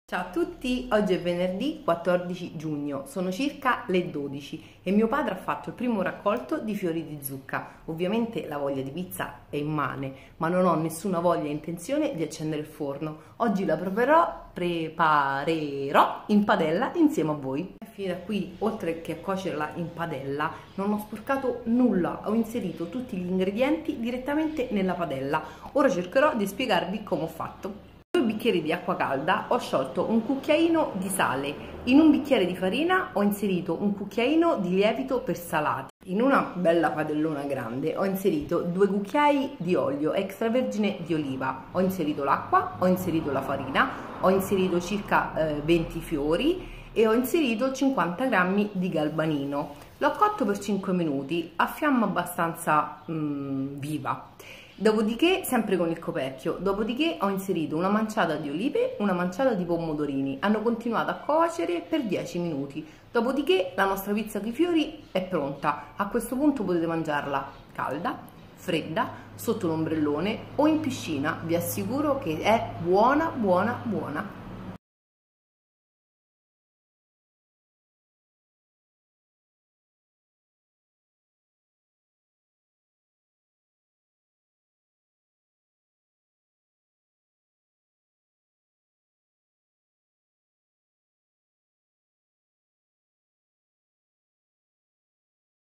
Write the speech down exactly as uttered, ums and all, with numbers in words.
Ciao a tutti, oggi è venerdì quattordici giugno, sono circa le dodici e mio padre ha fatto il primo raccolto di fiori di zucca. Ovviamente la voglia di pizza è immane, ma non ho nessuna voglia e intenzione di accendere il forno. Oggi la preparerò, preparerò in padella insieme a voi. Finita qui, oltre che a cuocerla in padella, non ho sporcato nulla, ho inserito tutti gli ingredienti direttamente nella padella. Ora cercherò di spiegarvi come ho fatto. In due bicchieri di acqua calda ho sciolto un cucchiaino di sale, in un bicchiere di farina ho inserito un cucchiaino di lievito per salati, in una bella padellona grande ho inserito due cucchiai di olio extravergine di oliva, ho inserito l'acqua, ho inserito la farina, ho inserito circa eh, venti fiori e ho inserito cinquanta grammi di galbanino. L'ho cotto per cinque minuti a fiamma abbastanza mm, viva. Dopodiché, sempre con il coperchio, dopodiché ho inserito una manciata di olive, una manciata di pomodorini, hanno continuato a cuocere per dieci minuti. Dopodiché la nostra pizza con i fiori è pronta. A questo punto potete mangiarla calda, fredda, sotto l'ombrellone o in piscina. Vi assicuro che è buona, buona, buona.